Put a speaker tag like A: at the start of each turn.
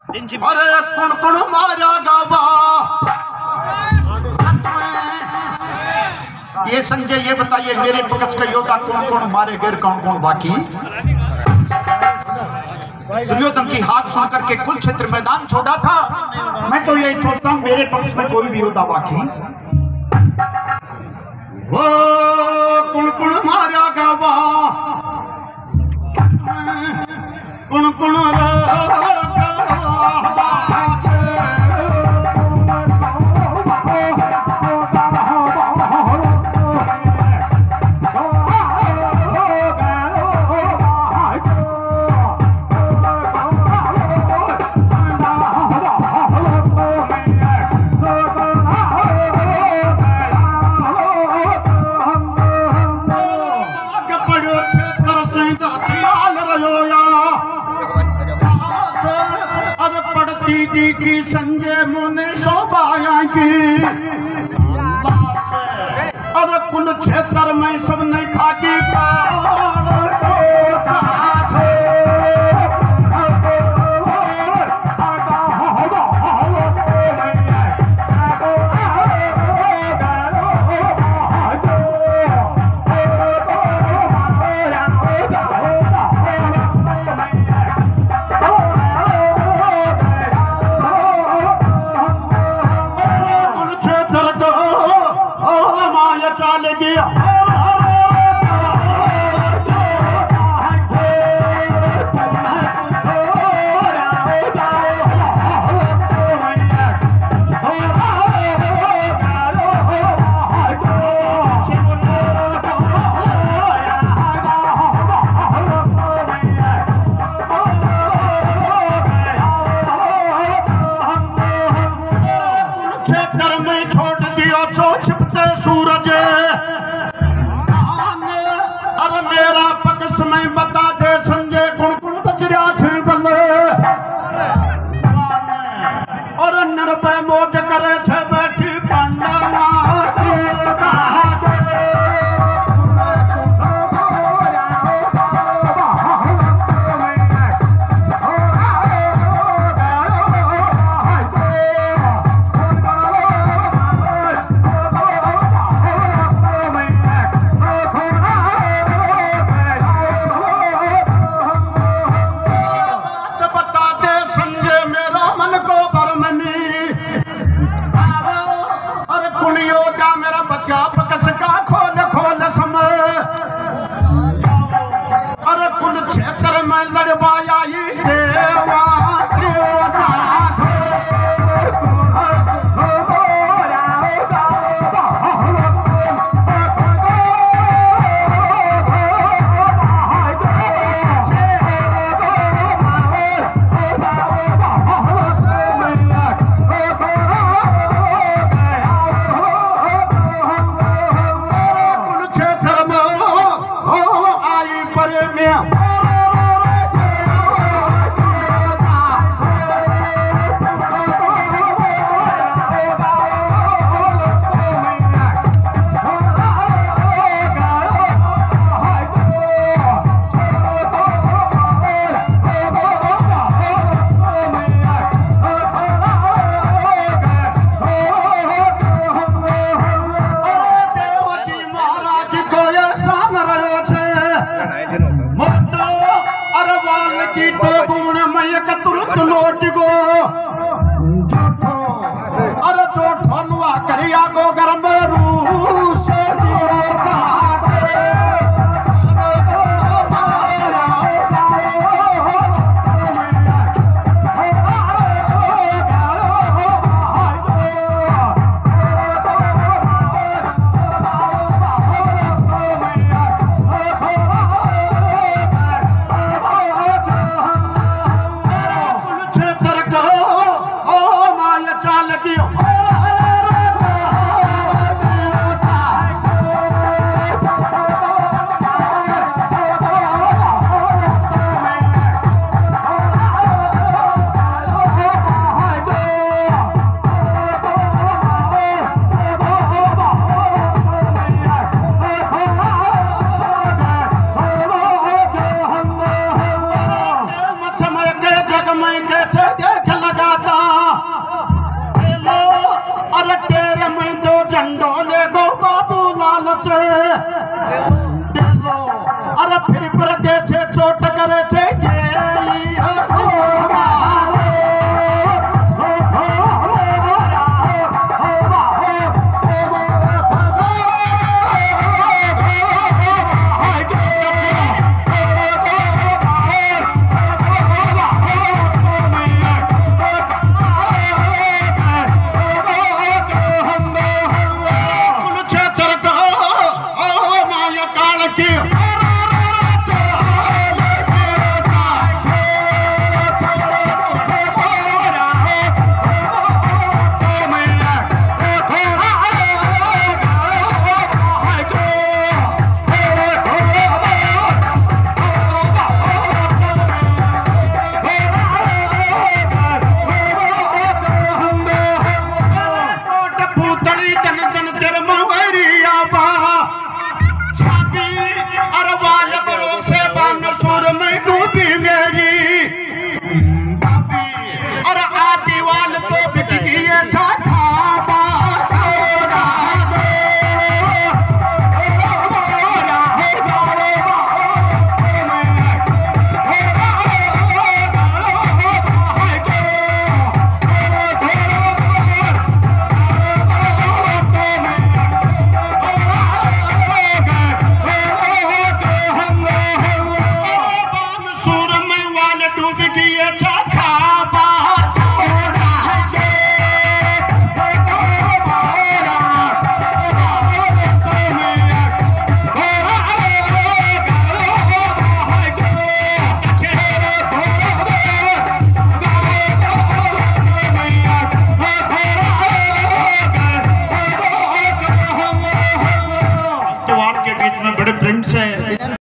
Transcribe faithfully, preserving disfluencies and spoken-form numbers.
A: अरे कुण कुण मारा गावा। ये संजय ये बताइए मेरे पक्ष का योद्धा कौन कौन मारे गैर कौन कौन बाकी। दुर्योधन की हाथ सुन करके कुल क्षेत्र मैदान छोड़ा था। मैं तो यही सोचता हूं मेरे पक्ष में कोई भी योद्धा बाकी। वो कुण कुण मारा गावा कुण कुण की संजय मुनि शोभाया की। अरे कुल क्षेत्र में सबने खाकी सूरज। अरे मेरा पक्ष में बता दे संजय कुण कुण बचरिया थे बल्ले। और निर्भय मोज करे छे बैठी पांडा लौट गो। अरे जो ठनुआ करिया गो गरम रूस प्रिंट से